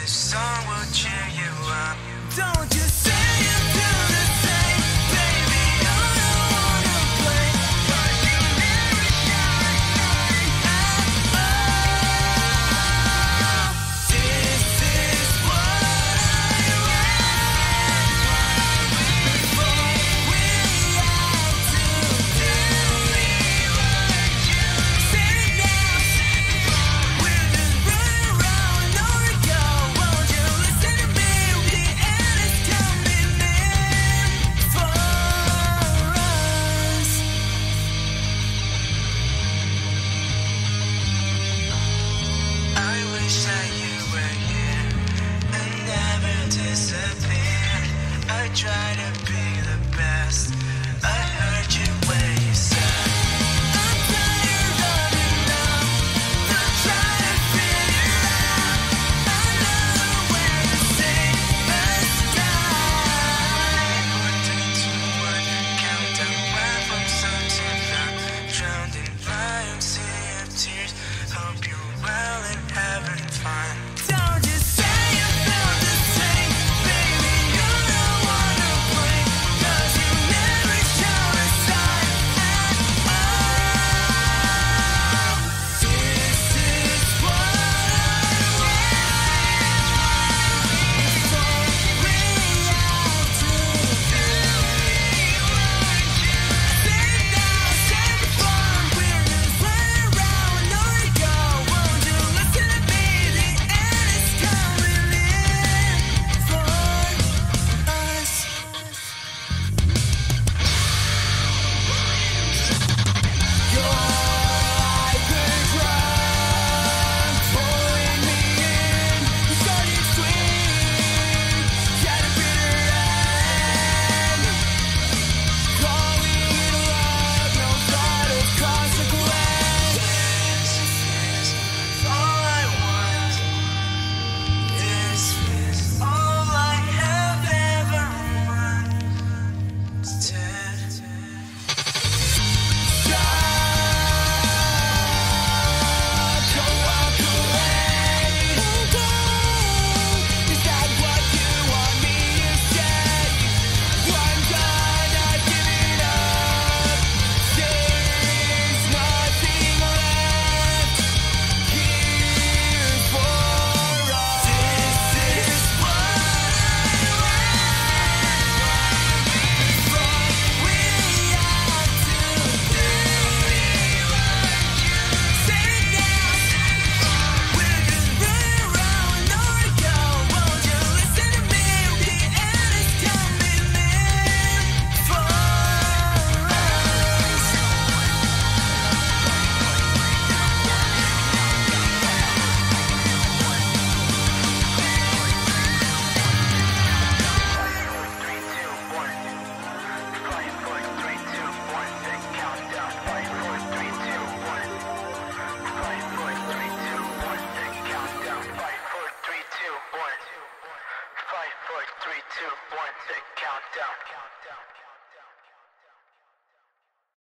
this song will cheer you up. Don't you say you do the same, baby, all I wanna play, but you never shine at all. This is what I want before we have to do rewrite you. Say it now, we're just running around, nowhere to go. Won't you listen to me? The end is coming in for us. I wish that you were here and never disappear. I try to be the best. I heard you when you said I'm tired of it now. I'm trying to figure out another way to save the sky. 4, 3, 2, 1, countdown. Went from sun to down, drowned in fire, sea of tears. Hope you're well and having fun.